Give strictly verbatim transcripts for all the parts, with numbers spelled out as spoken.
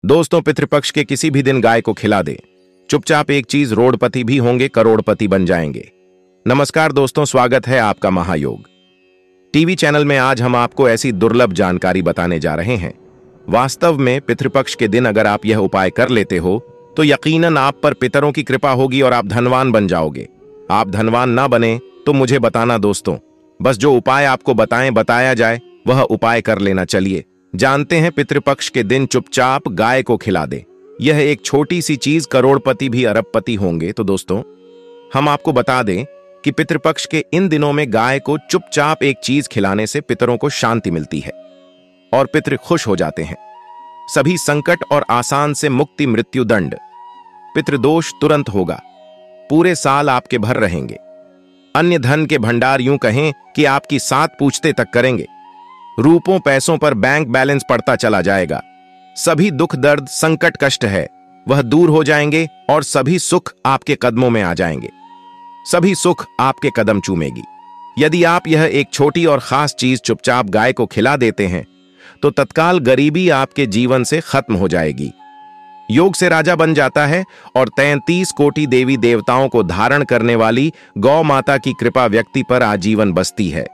दोस्तों, पितृपक्ष के किसी भी दिन गाय को खिला दे, चुपचाप एक चीज रोडपति भी होंगे, करोड़पति बन जाएंगे। नमस्कार दोस्तों, स्वागत है आपका महायोग टीवी चैनल में। आज हम आपको ऐसी दुर्लभ जानकारी बताने जा रहे हैं। वास्तव में पितृपक्ष के दिन अगर आप यह उपाय कर लेते हो तो यकीनन आप पर पितरों की कृपा होगी और आप धनवान बन जाओगे। आप धनवान ना बने तो मुझे बताना दोस्तों, बस जो उपाय आपको बताएं बताया जाए वह उपाय कर लेना। चलिए जानते हैं। पितृपक्ष के दिन चुपचाप गाय को खिला दे। यह एक छोटी सी चीज करोड़पति भी अरबपति होंगे। तो दोस्तों, हम आपको बता दें कि पितृपक्ष के इन दिनों में गाय को चुपचाप एक चीज खिलाने से पितरों को शांति मिलती है और पितृ खुश हो जाते हैं। सभी संकट और आसान से मुक्ति, मृत्यु दंड, पितृदोष तुरंत होगा। पूरे साल आपके भर रहेंगे। अन्य धन के भंडार यूं कहें कि आपकी सात पूछते तक करेंगे। रूपों पैसों पर बैंक बैलेंस बढ़ता चला जाएगा। सभी दुख दर्द संकट कष्ट है वह दूर हो जाएंगे और सभी सुख आपके कदमों में आ जाएंगे। सभी सुख आपके कदम चूमेगी। यदि आप यह एक छोटी और खास चीज चुपचाप गाय को खिला देते हैं तो तत्काल गरीबी आपके जीवन से खत्म हो जाएगी। योग से राजा बन जाता है और तैंतीस कोटि देवी देवताओं को धारण करने वाली गौ माता की कृपा व्यक्ति पर आजीवन बसती है।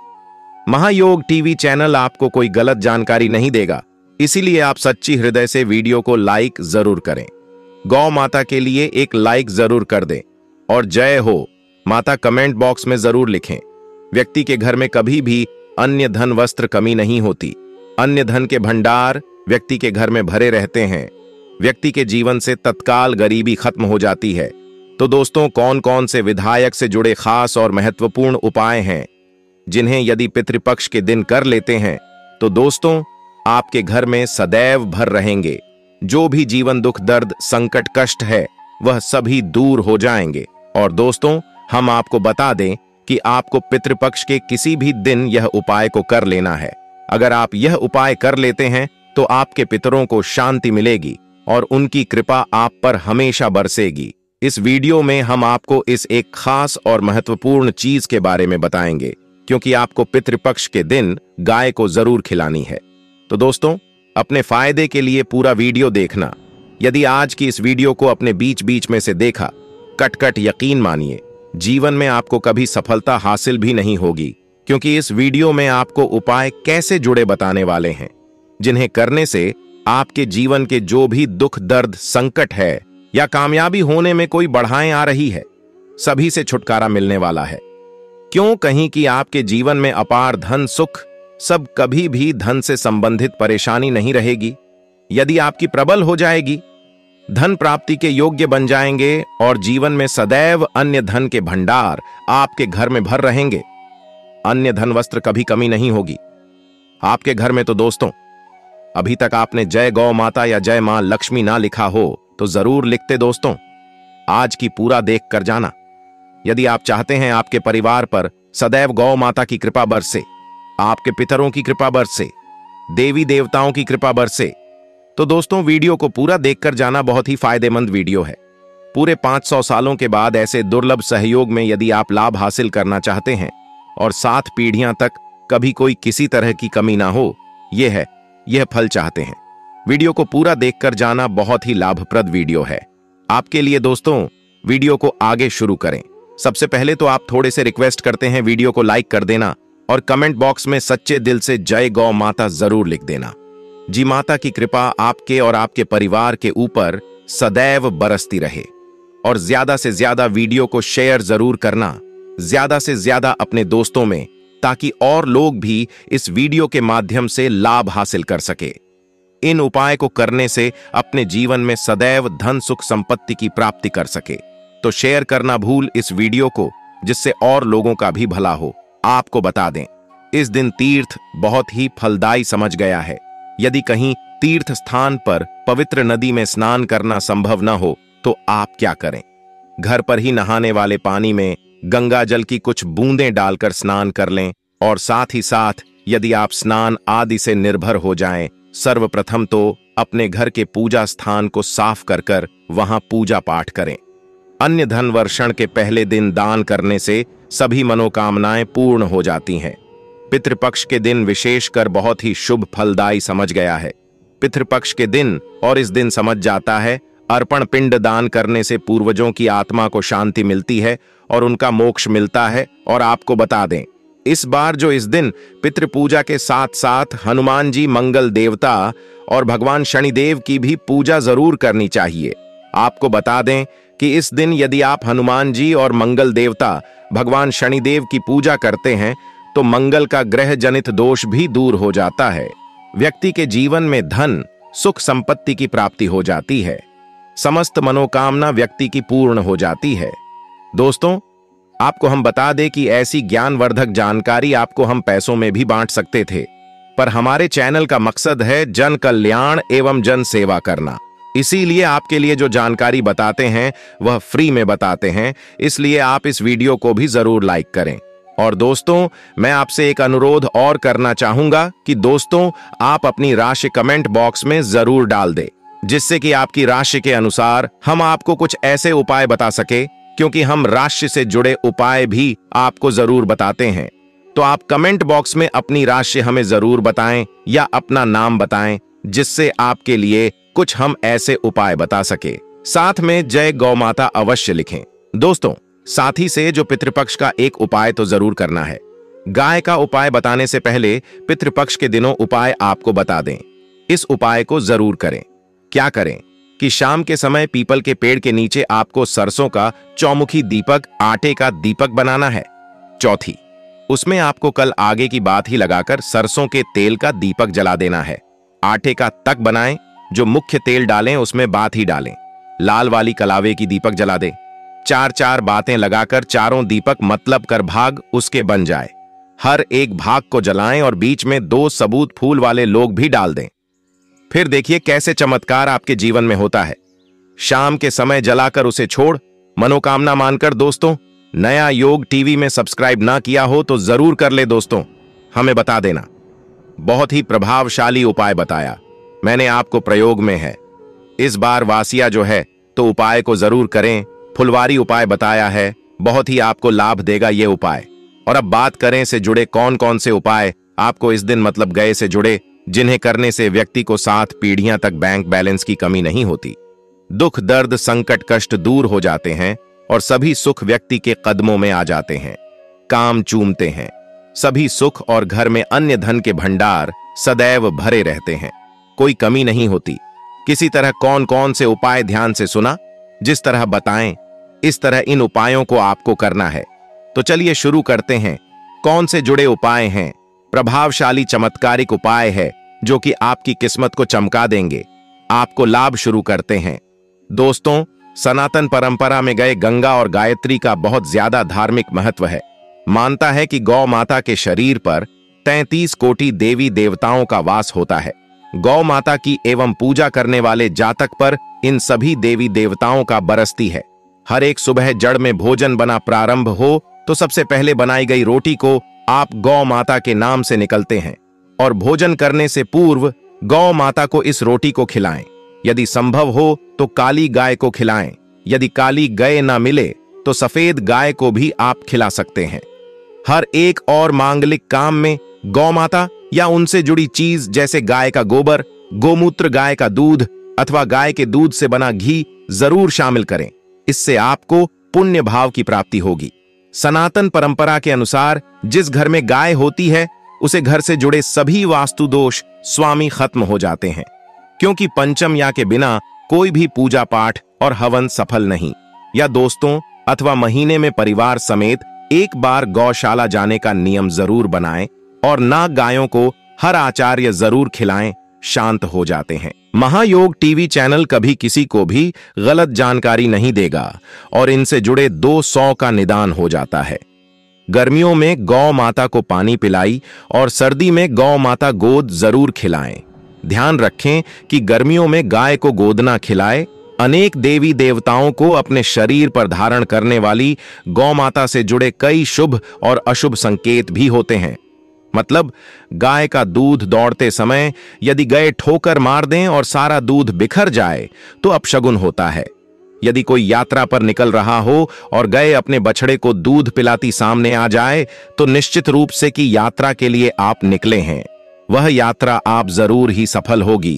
महायोग टीवी चैनल आपको कोई गलत जानकारी नहीं देगा, इसीलिए आप सच्ची हृदय से वीडियो को लाइक जरूर करें। गौ माता के लिए एक लाइक जरूर कर दें और जय हो माता कमेंट बॉक्स में जरूर लिखें। व्यक्ति के घर में कभी भी अन्य धन वस्त्र कमी नहीं होती। अन्य धन के भंडार व्यक्ति के घर में भरे रहते हैं। व्यक्ति के जीवन से तत्काल गरीबी खत्म हो जाती है। तो दोस्तों, कौन कौन से विधायक से जुड़े खास और महत्वपूर्ण उपाय हैं जिन्हें यदि पितृपक्ष के दिन कर लेते हैं तो दोस्तों आपके घर में सदैव भर रहेंगे। जो भी जीवन दुख दर्द संकट कष्ट है वह सभी दूर हो जाएंगे। और दोस्तों, हम आपको बता दें कि आपको पितृपक्ष के किसी भी दिन यह उपाय को कर लेना है। अगर आप यह उपाय कर लेते हैं तो आपके पितरों को शांति मिलेगी और उनकी कृपा आप पर हमेशा बरसेगी। इस वीडियो में हम आपको इस एक खास और महत्वपूर्ण चीज के बारे में बताएंगे, क्योंकि आपको पितृपक्ष के दिन गाय को जरूर खिलानी है। तो दोस्तों, अपने फायदे के लिए पूरा वीडियो देखना। यदि आज की इस वीडियो को अपने बीच बीच में से देखा, कट कट यकीन मानिए जीवन में आपको कभी सफलता हासिल भी नहीं होगी, क्योंकि इस वीडियो में आपको उपाय कैसे जुड़े बताने वाले हैं जिन्हें करने से आपके जीवन के जो भी दुख दर्द संकट है या कामयाबी होने में कोई बढ़ाएं आ रही है, सभी से छुटकारा मिलने वाला है। क्यों कहीं कि आपके जीवन में अपार धन सुख सब कभी भी धन से संबंधित परेशानी नहीं रहेगी। यदि आपकी प्रबल हो जाएगी, धन प्राप्ति के योग्य बन जाएंगे और जीवन में सदैव अन्य धन के भंडार आपके घर में भर रहेंगे। अन्य धन वस्त्र कभी कमी नहीं होगी आपके घर में। तो दोस्तों, अभी तक आपने जय गौ माता या जय मां लक्ष्मी ना लिखा हो तो जरूर लिखते दोस्तों। आज की पूरा देख कर जाना। यदि आप चाहते हैं आपके परिवार पर सदैव गौ माता की कृपा बरसे, आपके पितरों की कृपा बरसे, देवी देवताओं की कृपा बरसे, तो दोस्तों वीडियो को पूरा देखकर जाना। बहुत ही फायदेमंद वीडियो है। पूरे पांच सौ सालों के बाद ऐसे दुर्लभ सहयोग में यदि आप लाभ हासिल करना चाहते हैं और सात पीढ़ियां तक कभी कोई किसी तरह की कमी ना हो, यह है यह फल चाहते हैं, वीडियो को पूरा देखकर जाना। बहुत ही लाभप्रद वीडियो है आपके लिए। दोस्तों, वीडियो को आगे शुरू करें। सबसे पहले तो आप थोड़े से रिक्वेस्ट करते हैं, वीडियो को लाइक कर देना और कमेंट बॉक्स में सच्चे दिल से जय गौ माता जरूर लिख देना। जी माता की कृपा आपके और आपके परिवार के ऊपर सदैव बरसती रहे। और ज्यादा से ज्यादा वीडियो को शेयर जरूर करना, ज्यादा से ज्यादा अपने दोस्तों में, ताकि और लोग भी इस वीडियो के माध्यम से लाभ हासिल कर सके। इन उपाय को करने से अपने जीवन में सदैव धन सुख संपत्ति की प्राप्ति कर सके। तो शेयर करना भूल इस वीडियो को, जिससे और लोगों का भी भला हो। आपको बता दें, इस दिन तीर्थ बहुत ही फलदायी समझ गया है। यदि कहीं तीर्थ स्थान पर पवित्र नदी में स्नान करना संभव न हो तो आप क्या करें? घर पर ही नहाने वाले पानी में गंगा जल की कुछ बूंदें डालकर स्नान कर लें। और साथ ही साथ यदि आप स्नान आदि से निर्भर हो जाएं, सर्वप्रथम तो अपने घर के पूजा स्थान को साफ कर कर वहां पूजा पाठ करें। अन्य धन वर्षण के पहले दिन दान करने से सभी मनोकामनाएं पूर्ण हो जाती हैं। पितृपक्ष के दिन विशेषकर बहुत ही शुभ फलदायी समझ गया है। पितृपक्ष के दिन और इस दिन समझ जाता है अर्पण पिंड दान करने से पूर्वजों की आत्मा को शांति मिलती है और उनका मोक्ष मिलता है। और आपको बता दें, इस बार जो इस दिन पितृ पूजा के साथ साथ हनुमान जी, मंगल देवता और भगवान शनिदेव की भी पूजा जरूर करनी चाहिए। आपको बता दें कि इस दिन यदि आप हनुमान जी और मंगल देवता भगवान शनिदेव की पूजा करते हैं तो मंगल का ग्रह जनित दोष भी दूर हो जाता है। व्यक्ति के जीवन में धन, सुख, संपत्ति की प्राप्ति हो जाती है। समस्त मनोकामना व्यक्ति की पूर्ण हो जाती है। दोस्तों, आपको हम बता दें कि ऐसी ज्ञानवर्धक जानकारी आपको हम पैसों में भी बांट सकते थे, पर हमारे चैनल का मकसद है जन कल्याण एवं जन सेवा करना। इसीलिए आपके लिए जो जानकारी बताते हैं वह फ्री में बताते हैं, इसलिए आप इस वीडियो को भी जरूर लाइक करें। और दोस्तों, मैं आपसे एक अनुरोध और करना चाहूंगा कि दोस्तों आप अपनी राशि कमेंट बॉक्स में जरूर डाल दें, जिससे कि आपकी राशि के अनुसार हम आपको कुछ ऐसे उपाय बता सके, क्योंकि हम राशि से जुड़े उपाय भी आपको जरूर बताते हैं। तो आप कमेंट बॉक्स में अपनी राशि हमें जरूर बताएं या अपना नाम बताएं, जिससे आपके लिए कुछ हम ऐसे उपाय बता सके। साथ में जय गौ माता अवश्य लिखें। दोस्तों, साथ ही से जो पितृपक्ष का एक उपाय तो जरूर करना है। गाय का उपाय बताने से पहले पितृपक्ष के दिनों उपाय आपको बता दें। इस उपाय को जरूर करें। क्या करें कि शाम के समय पीपल के पेड़ के नीचे आपको सरसों का चौमुखी दीपक, आटे का दीपक बनाना है। चौथी, उसमें आपको कल आगे की बात ही लगाकर सरसों के तेल का दीपक जला देना है। आटे का तक बनाएं, जो मुख्य तेल डालें उसमें बात ही डालें। लाल वाली कलावे की दीपक जला दें। चार चार बातें लगाकर चारों दीपक मतलब कर भाग उसके बन जाए। हर एक भाग को जलाएं और बीच में दो सबूत फूल वाले लोग भी डाल दें। फिर देखिए कैसे चमत्कार आपके जीवन में होता है। शाम के समय जलाकर उसे छोड़ मनोकामना मानकर। दोस्तों, नया योग टीवी में सब्सक्राइब ना किया हो तो जरूर कर ले दोस्तों, हमें बता देना। बहुत ही प्रभावशाली उपाय बताया मैंने आपको, प्रयोग में है। इस बार वासिया जो है तो उपाय को जरूर करें। फुलवारी उपाय बताया है, बहुत ही आपको लाभ देगा ये उपाय। और अब बात करें से जुड़े कौन कौन से उपाय आपको इस दिन मतलब गए से जुड़े, जिन्हें करने से व्यक्ति को सात पीढ़ियां तक बैंक बैलेंस की कमी नहीं होती। दुख, दर्द, संकट, कष्ट दूर हो जाते हैं और सभी सुख व्यक्ति के कदमों में आ जाते हैं। काम चूमते हैं सभी सुख और घर में अन्य धन के भंडार सदैव भरे रहते हैं, कोई कमी नहीं होती। किसी तरह कौन कौन से उपाय ध्यान से सुना, जिस तरह बताएं इस तरह इन उपायों को आपको करना है। तो चलिए शुरू करते हैं। कौन से जुड़े उपाय हैं? प्रभावशाली चमत्कारिक उपाय है जो कि आपकी किस्मत को चमका देंगे। आपको लाभ शुरू करते हैं। दोस्तों, सनातन परंपरा में गए गंगा और गायत्री का बहुत ज्यादा धार्मिक महत्व है। मानता है कि गौ माता के शरीर पर तैंतीस कोटि देवी देवताओं का वास होता है। गौ माता की एवं पूजा करने वाले जातक पर इन सभी देवी देवताओं का बरसती है। हर एक सुबह जड़ में भोजन बना प्रारंभ हो तो सबसे पहले बनाई गई रोटी को आप गौ माता के नाम से निकलते हैं और भोजन करने से पूर्व गौ माता को इस रोटी को खिलाएं। यदि संभव हो तो काली गाय को खिलाएं। यदि काली गाय ना मिले तो सफेद गाय को भी आप खिला सकते हैं। हर एक और मांगलिक काम में गौ माता या उनसे जुड़ी चीज जैसे गाय का गोबर, गोमूत्र, गाय का दूध अथवा गाय के दूध से बना घी जरूर शामिल करें। इससे आपको पुण्य भाव की प्राप्ति होगी। सनातन परंपरा के अनुसार जिस घर में गाय होती है उसे घर से जुड़े सभी वास्तु दोष स्वामी खत्म हो जाते हैं, क्योंकि पंचम या के बिना कोई भी पूजा पाठ और हवन सफल नहीं। या दोस्तों अथवा महीने में परिवार समेत एक बार गौशाला जाने का नियम जरूर बनाएं और नाग गायों को हर आचार्य जरूर खिलाएं, शांत हो जाते हैं। महायोग टीवी चैनल कभी किसी को भी गलत जानकारी नहीं देगा और इनसे जुड़े दो सौ का निदान हो जाता है। गर्मियों में गौ माता को पानी पिलाई और सर्दी में गौ माता गोद जरूर खिलाएं। ध्यान रखें कि गर्मियों में गाय को गोदना खिलाए। अनेक देवी देवताओं को अपने शरीर पर धारण करने वाली गौ माता से जुड़े कई शुभ और अशुभ संकेत भी होते हैं। मतलब गाय का दूध दौड़ते समय यदि गाय ठोकर मार दें और सारा दूध बिखर जाए तो अपशगुन होता है। यदि कोई यात्रा पर निकल रहा हो और गाय अपने बछड़े को दूध पिलाती सामने आ जाए तो निश्चित रूप से कि यात्रा के लिए आप निकले हैं, वह यात्रा आप जरूर ही सफल होगी।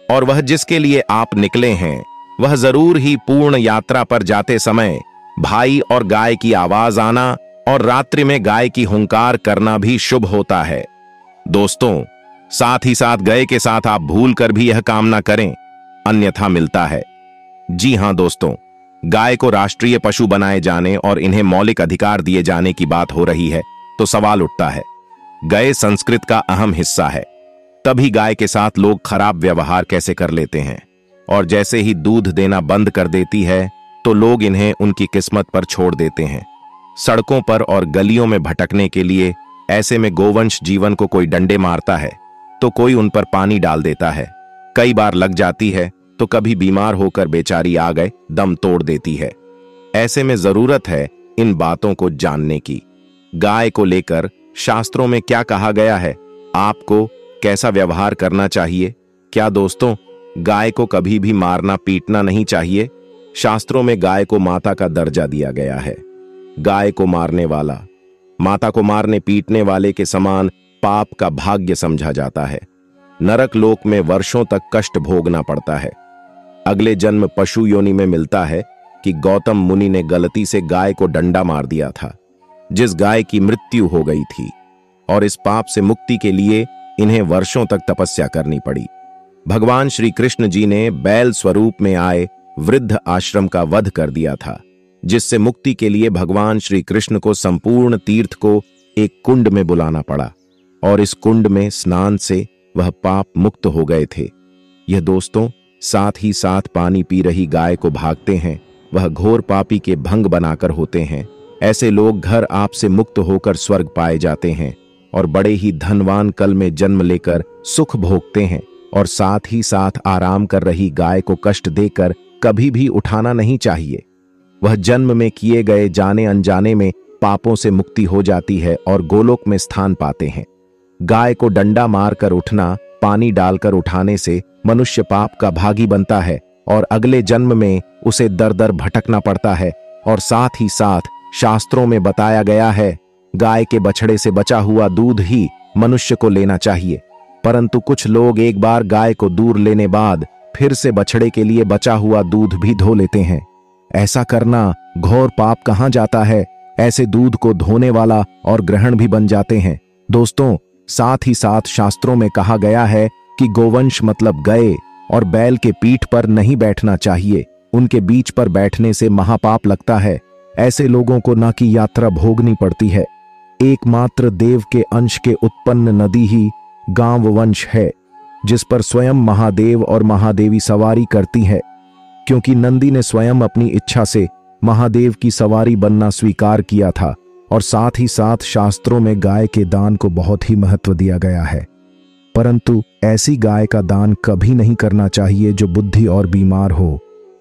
और वह जिसके लिए आप निकले हैं वह जरूर ही पूर्ण यात्रा पर जाते समय भाई और गाय की आवाज आना और रात्रि में गाय की हुंकार करना भी शुभ होता है। दोस्तों, साथ ही साथ गाय के साथ आप भूल कर भी यह काम ना करें, अन्यथा मिलता है। जी हां दोस्तों, गाय को राष्ट्रीय पशु बनाए जाने और इन्हें मौलिक अधिकार दिए जाने की बात हो रही है तो सवाल उठता है, गाय संस्कृत का अहम हिस्सा है, तभी गाय के साथ लोग खराब व्यवहार कैसे कर लेते हैं, और जैसे ही दूध देना बंद कर देती है तो लोग इन्हें उनकी किस्मत पर छोड़ देते हैं, सड़कों पर और गलियों में भटकने के लिए। ऐसे में गोवंश जीवन को कोई डंडे मारता है तो कोई उन पर पानी डाल देता है, कई बार लग जाती है तो कभी बीमार होकर बेचारी आ गए दम तोड़ देती है। ऐसे में जरूरत है इन बातों को जानने की। गाय को लेकर शास्त्रों में क्या कहा गया है, आपको कैसा व्यवहार करना चाहिए? क्या दोस्तों, गाय को कभी भी मारना पीटना नहीं चाहिए? शास्त्रों में गाय को माता का दर्जा दिया गया है। गाय को मारने वाला माता को मारने पीटने वाले के समान पाप का भाग्य समझा जाता है। नरक लोक में वर्षों तक कष्ट भोगना पड़ता है। अगले जन्म पशु योनि में मिलता है कि गौतम मुनि ने गलती से गाय को डंडा मार दिया था, जिस गाय की मृत्यु हो गई थी, और इस पाप से मुक्ति के लिए इन्हें वर्षों तक तपस्या करनी पड़ी। भगवान श्री कृष्ण जी ने बैल स्वरूप में आए वृद्ध आश्रम का वध कर दिया था, जिससे मुक्ति के लिए भगवान श्री कृष्ण को संपूर्ण तीर्थ को एक कुंड में बुलाना पड़ा, और इस कुंड में स्नान से वह पाप मुक्त हो गए थे। यह दोस्तों, साथ ही साथ पानी पी रही गाय को भागते हैं, वह घोर पापी के भंग बनाकर होते हैं। ऐसे लोग घर आप से मुक्त होकर स्वर्ग पाए जाते हैं और बड़े ही धनवान कल में जन्म लेकर सुख भोगते हैं, और साथ ही साथ आराम कर रही गाय को कष्ट देकर कभी भी उठाना नहीं चाहिए। वह जन्म में किए गए जाने अनजाने में पापों से मुक्ति हो जाती है और गोलोक में स्थान पाते हैं। गाय को डंडा मारकर उठना, पानी डालकर उठाने से मनुष्य पाप का भागी बनता है और अगले जन्म में उसे दर दर भटकना पड़ता है। और साथ ही साथ शास्त्रों में बताया गया है, गाय के बछड़े से बचा हुआ दूध ही मनुष्य को लेना चाहिए, परंतु कुछ लोग एक बार गाय को दूर लेने बाद फिर से बछड़े के लिए बचा हुआ दूध भी धो लेते हैं। ऐसा करना घोर पाप कहां जाता है, ऐसे दूध को धोने वाला और ग्रहण भी बन जाते हैं। दोस्तों, साथ ही साथ शास्त्रों में कहा गया है कि गोवंश मतलब गाय और बैल के पीठ पर नहीं बैठना चाहिए, उनके बीच पर बैठने से महापाप लगता है। ऐसे लोगों को ना की यात्रा भोगनी पड़ती है। एकमात्र देव के अंश के उत्पन्न नदी ही गांव वंश है, जिस पर स्वयं महादेव और महादेवी सवारी करती है, क्योंकि नंदी ने स्वयं अपनी इच्छा से महादेव की सवारी बनना स्वीकार किया था। और साथ ही साथ शास्त्रों में गाय के दान को बहुत ही महत्व दिया गया है, परंतु ऐसी गाय का दान कभी नहीं करना चाहिए जो बुद्धि और बीमार हो।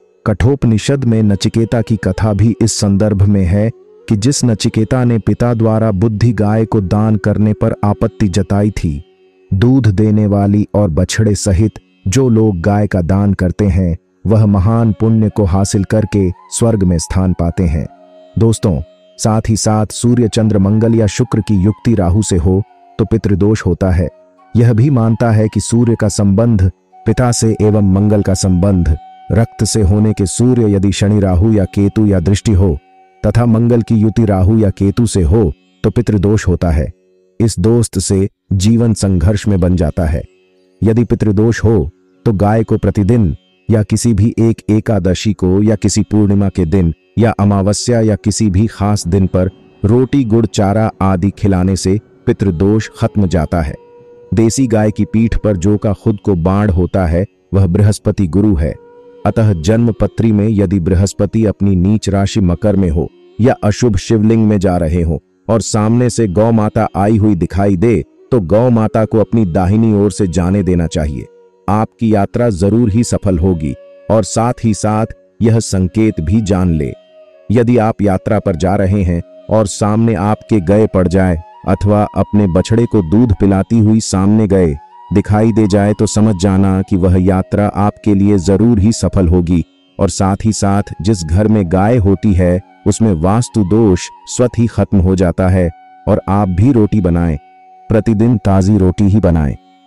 कठोपनिषद में नचिकेता की कथा भी इस संदर्भ में है कि जिस नचिकेता ने पिता द्वारा बुद्धि गाय को दान करने पर आपत्ति जताई थी, दूध देने वाली और बछड़े सहित जो लोग गाय का दान करते हैं वह महान पुण्य को हासिल करके स्वर्ग में स्थान पाते हैं। दोस्तों, साथ ही साथ सूर्य चंद्र मंगल या शुक्र की युक्ति राहु से हो तो पितृदोष होता है। यह भी मानता है कि सूर्य का संबंध पिता से एवं मंगल का संबंध रक्त से होने के सूर्य यदि शनि राहु या केतु या दृष्टि हो तथा मंगल की युति राहु या केतु से हो तो पितृदोष होता है। इस दोस्त से जीवन संघर्ष में बन जाता है। यदि पितृदोष हो तो गाय को प्रतिदिन या किसी भी एक एकादशी को या किसी पूर्णिमा के दिन या अमावस्या या किसी भी खास दिन पर रोटी गुड़ चारा आदि खिलाने से पितृदोष खत्म जाता है। देसी गाय की पीठ पर जो का खुद को बाण होता है वह बृहस्पति गुरु है। अतः जन्म पत्री में यदि बृहस्पति अपनी नीच राशि मकर में हो या अशुभ शिवलिंग में जा रहे हो और सामने से गौ माता आई हुई दिखाई दे तो गौ माता को अपनी दाहिनी ओर से जाने देना चाहिए। आपकी यात्रा जरूर ही सफल होगी। और साथ ही साथ यह संकेत भी जान ले, यदि आप यात्रा पर जा रहे हैं और सामने आपके गाय पड़ जाए अथवा अपने बछड़े को दूध पिलाती हुई सामने गए दिखाई दे जाए तो समझ जाना कि वह यात्रा आपके लिए जरूर ही सफल होगी। और साथ ही साथ जिस घर में गाय होती है उसमें वास्तु दोष स्वतः ही खत्म हो जाता है। और आप भी रोटी बनाएं, प्रतिदिन ताजी रोटी ही बनाएं।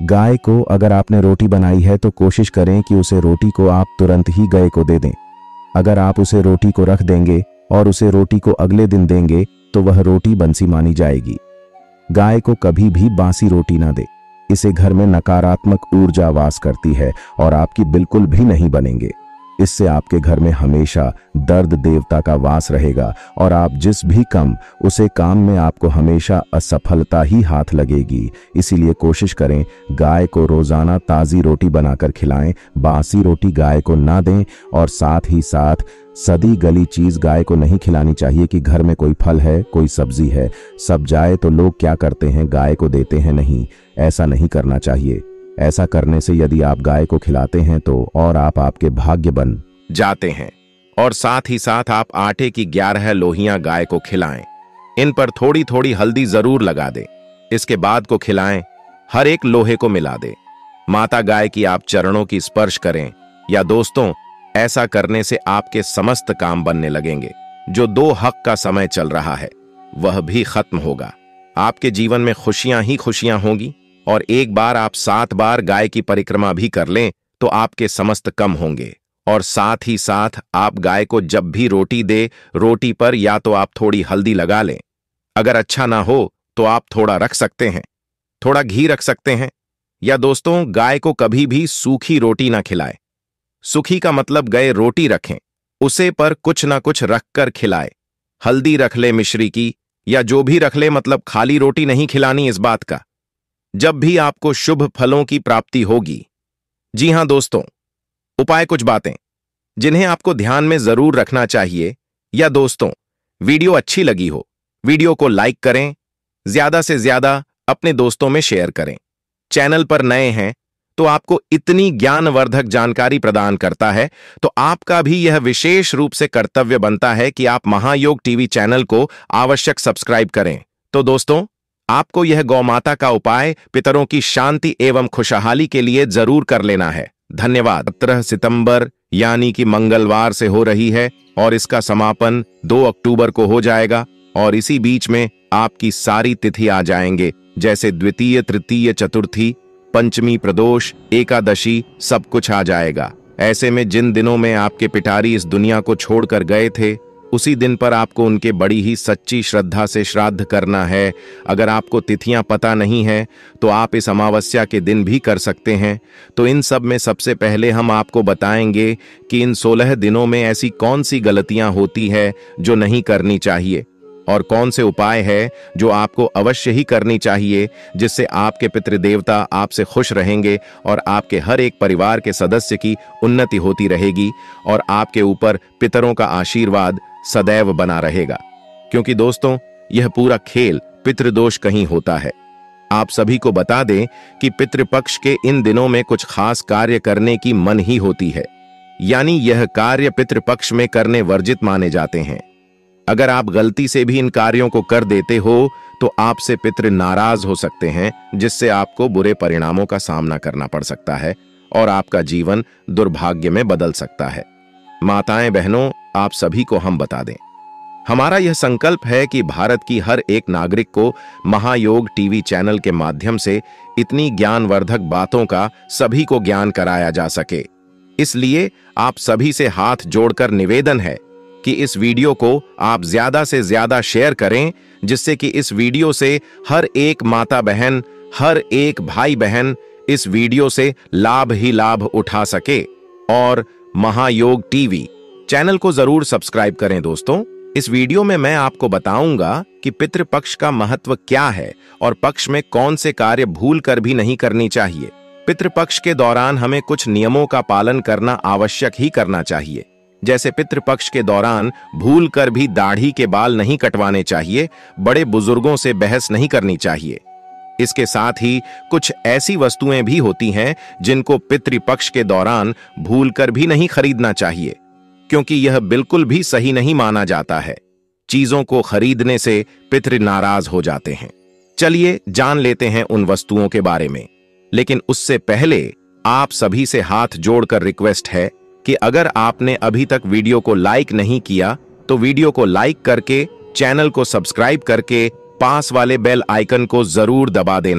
गाय को अगर आपने रोटी बनाई है तो कोशिश करें कि उसे रोटी को आप तुरंत ही गाय को दे दें। अगर आप उसे रोटी को रख देंगे और उसे रोटी को अगले दिन देंगे तो वह रोटी बंसी मानी जाएगी। गाय को कभी भी बासी रोटी ना दे, इसे घर में नकारात्मक ऊर्जा वास करती है और आपकी बिल्कुल भी नहीं बनेंगे। इससे आपके घर में हमेशा दर्द देवता का वास रहेगा और आप जिस भी काम उसे काम में आपको हमेशा असफलता ही हाथ लगेगी। इसीलिए कोशिश करें गाय को रोजाना ताज़ी रोटी बनाकर खिलाएं, बासी रोटी गाय को ना दें और साथ ही साथ सदी गली चीज गाय को नहीं खिलानी चाहिए कि घर में कोई फल है, कोई सब्जी है, सब जाए तो लोग क्या करते हैं गाय को देते हैं। नहीं, ऐसा नहीं करना चाहिए। ऐसा करने से यदि आप गाय को खिलाते हैं तो और आप आपके भाग्य बन जाते हैं। और साथ ही साथ आप आटे की ग्यारह लोहियां गाय को खिलाएं। इन पर थोड़ी थोड़ी हल्दी जरूर लगा दें। इसके बाद को खिलाएं, हर एक लोहे को मिला दें। माता गाय की आप चरणों की स्पर्श करें। या दोस्तों, ऐसा करने से आपके समस्त काम बनने लगेंगे। जो दो हक का समय चल रहा है वह भी खत्म होगा। आपके जीवन में खुशियां ही खुशियां होंगी। और एक बार आप सात बार गाय की परिक्रमा भी कर लें तो आपके समस्त कम होंगे। और साथ ही साथ आप गाय को जब भी रोटी दे, रोटी पर या तो आप थोड़ी हल्दी लगा लें। अगर अच्छा ना हो तो आप थोड़ा रख सकते हैं, थोड़ा घी रख सकते हैं। या दोस्तों, गाय को कभी भी सूखी रोटी ना खिलाए। सूखी का मतलब गए रोटी रखें, उसे पर कुछ ना कुछ रखकर खिलाए। हल्दी रख ले मिश्री की, या जो भी रख ले, मतलब खाली रोटी नहीं खिलानी। इस बात का जब भी आपको शुभ फलों की प्राप्ति होगी। जी हां दोस्तों, उपाय कुछ बातें जिन्हें आपको ध्यान में जरूर रखना चाहिए। या दोस्तों, वीडियो अच्छी लगी हो, वीडियो को लाइक करें, ज्यादा से ज्यादा अपने दोस्तों में शेयर करें। चैनल पर नए हैं तो आपको इतनी ज्ञानवर्धक जानकारी प्रदान करता है तो आपका भी यह विशेष रूप से कर्तव्य बनता है कि आप महायोग टीवी चैनल को आवश्यक सब्सक्राइब करें। तो दोस्तों, आपको यह गौमाता का उपाय पितरों की शांति एवं खुशहाली के लिए जरूर कर लेना है। धन्यवाद। सत्रह सितंबर यानी कि मंगलवार से हो रही है और इसका समापन दो अक्टूबर को हो जाएगा। और इसी बीच में आपकी सारी तिथि आ जाएंगे, जैसे द्वितीय, तृतीय, चतुर्थी, पंचमी, प्रदोष, एकादशी, सब कुछ आ जाएगा। ऐसे में जिन दिनों में आपके पिटारी इस दुनिया को छोड़कर गए थे, उसी दिन पर आपको उनके बड़ी ही सच्ची श्रद्धा से श्राद्ध करना है। अगर आपको तिथियां पता नहीं है तो आप इस अमावस्या के दिन भी कर सकते हैं। तो इन सब में सबसे पहले हम आपको बताएंगे कि इन सोलह दिनों में ऐसी कौन सी गलतियां होती है जो नहीं करनी चाहिए, और कौन से उपाय है जो आपको अवश्य ही करनी चाहिए, जिससे आपके पितृदेवता आपसे खुश रहेंगे और आपके हर एक परिवार के सदस्य की उन्नति होती रहेगी और आपके ऊपर पितरों का आशीर्वाद सदैव बना रहेगा। क्योंकि दोस्तों, यह पूरा खेल पितृदोष कहीं होता है। आप सभी को बता दें कि पितृपक्ष के इन दिनों में कुछ खास कार्य करने की मन ही होती है, यानी यह कार्य पितृपक्ष में करने वर्जित माने जाते हैं। अगर आप गलती से भी इन कार्यों को कर देते हो तो आपसे पितृ नाराज हो सकते हैं, जिससे आपको बुरे परिणामों का सामना करना पड़ सकता है और आपका जीवन दुर्भाग्य में बदल सकता है। माताएं, बहनों, आप सभी को हम बता दें, हमारा यह संकल्प है कि भारत की हर एक नागरिक को महायोग टीवी चैनल के माध्यम से इतनी ज्ञानवर्धक बातों का सभी को ज्ञान कराया जा सके। इसलिए आप सभी से हाथ जोड़कर निवेदन है कि इस वीडियो को आप ज्यादा से ज्यादा शेयर करें, जिससे कि इस वीडियो से हर एक माता बहन, हर एक भाई बहन इस वीडियो से लाभ ही लाभ उठा सके। और महायोग टीवी चैनल को जरूर सब्सक्राइब करें। दोस्तों, इस वीडियो में मैं आपको बताऊंगा कि पितृपक्ष का महत्व क्या है और पक्ष में कौन से कार्य भूल कर भी नहीं करनी चाहिए। पितृपक्ष के दौरान हमें कुछ नियमों का पालन करना आवश्यक ही करना चाहिए। जैसे पितृपक्ष के दौरान भूल कर भी दाढ़ी के बाल नहीं कटवाने चाहिए, बड़े बुजुर्गों से बहस नहीं करनी चाहिए। इसके साथ ही कुछ ऐसी वस्तुएं भी होती हैं जिनको पितृपक्ष के दौरान भूल कर भी नहीं खरीदना चाहिए, क्योंकि यह बिल्कुल भी सही नहीं माना जाता है। चीजों को खरीदने से पितृ नाराज हो जाते हैं। चलिए जान लेते हैं उन वस्तुओं के बारे में, लेकिन उससे पहले आप सभी से हाथ जोड़कर रिक्वेस्ट है कि अगर आपने अभी तक वीडियो को लाइक नहीं किया तो वीडियो को लाइक करके, चैनल को सब्सक्राइब करके पास वाले बेल आइकन को जरूर दबा देना,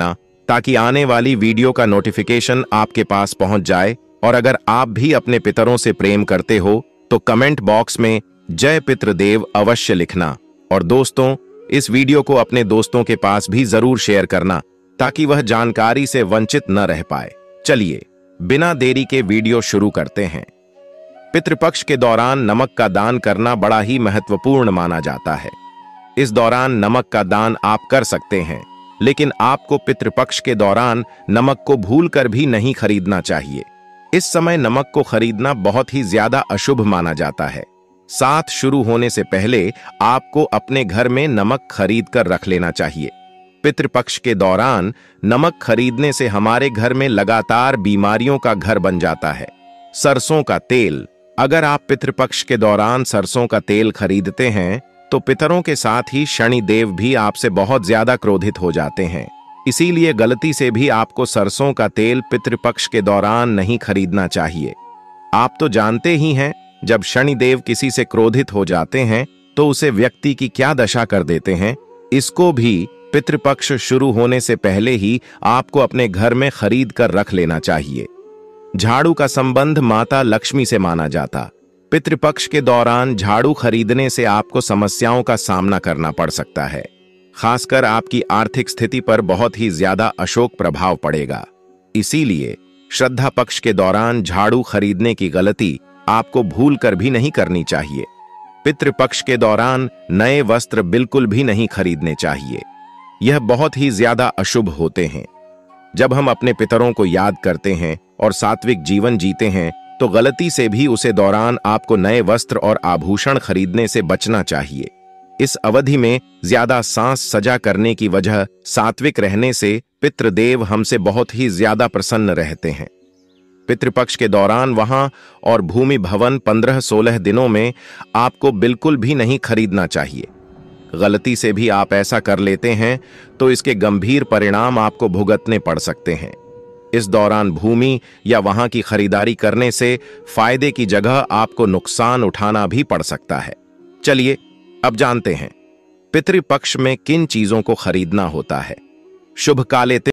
ताकि आने वाली वीडियो का नोटिफिकेशन आपके पास पहुंच जाए। और अगर आप भी अपने पितरों से प्रेम करते हो तो कमेंट बॉक्स में जय पितृदेव अवश्य लिखना। और दोस्तों, इस वीडियो को अपने दोस्तों के पास भी जरूर शेयर करना ताकि वह जानकारी से वंचित न रह पाए। चलिए बिना देरी के वीडियो शुरू करते हैं। पितृपक्ष के दौरान नमक का दान करना बड़ा ही महत्वपूर्ण माना जाता है। इस दौरान नमक का दान आप कर सकते हैं, लेकिन आपको पितृपक्ष के दौरान नमक को भूलकर भी नहीं खरीदना चाहिए। इस समय नमक को खरीदना बहुत ही ज्यादा अशुभ माना जाता है। साथ शुरू होने से पहले आपको अपने घर में नमक खरीद कर रख लेना चाहिए। पितृपक्ष के दौरान नमक खरीदने से हमारे घर में लगातार बीमारियों का घर बन जाता है। सरसों का तेल, अगर आप पितृपक्ष के दौरान सरसों का तेल खरीदते हैं तो पितरों के साथ ही शनिदेव भी आपसे बहुत ज्यादा क्रोधित हो जाते हैं। इसीलिए गलती से भी आपको सरसों का तेल पितृपक्ष के दौरान नहीं खरीदना चाहिए। आप तो जानते ही हैं, जब शनिदेव किसी से क्रोधित हो जाते हैं तो उसे व्यक्ति की क्या दशा कर देते हैं। इसको भी पितृपक्ष शुरू होने से पहले ही आपको अपने घर में खरीद कर रख लेना चाहिए। झाड़ू का संबंध माता लक्ष्मी से माना जाता। पितृपक्ष के दौरान झाड़ू खरीदने से आपको समस्याओं का सामना करना पड़ सकता है। खासकर आपकी आर्थिक स्थिति पर बहुत ही ज्यादा अशोक प्रभाव पड़ेगा। इसीलिए श्रद्धा पक्ष के दौरान झाड़ू खरीदने की गलती आपको भूल कर भी नहीं करनी चाहिए। पितृपक्ष के दौरान नए वस्त्र बिल्कुल भी नहीं खरीदने चाहिए। यह बहुत ही ज्यादा अशुभ होते हैं। जब हम अपने पितरों को याद करते हैं और सात्विक जीवन जीते हैं तो गलती से भी उसे दौरान आपको नए वस्त्र और आभूषण खरीदने से बचना चाहिए। इस अवधि में ज्यादा सांस सजा करने की वजह सात्विक रहने से पितृदेव हमसे बहुत ही ज्यादा प्रसन्न रहते हैं। पितृपक्ष के दौरान वहां और भूमि भवन पंद्रह सोलह दिनों में आपको बिल्कुल भी नहीं खरीदना चाहिए। गलती से भी आप ऐसा कर लेते हैं तो इसके गंभीर परिणाम आपको भुगतने पड़ सकते हैं। इस दौरान भूमि या वहां की खरीदारी करने से फायदे की जगह आपको नुकसान उठाना भी पड़ सकता है। चलिए अब जानते हैं पितृपक्ष में किन चीजों को खरीदना होता है। शुभ काले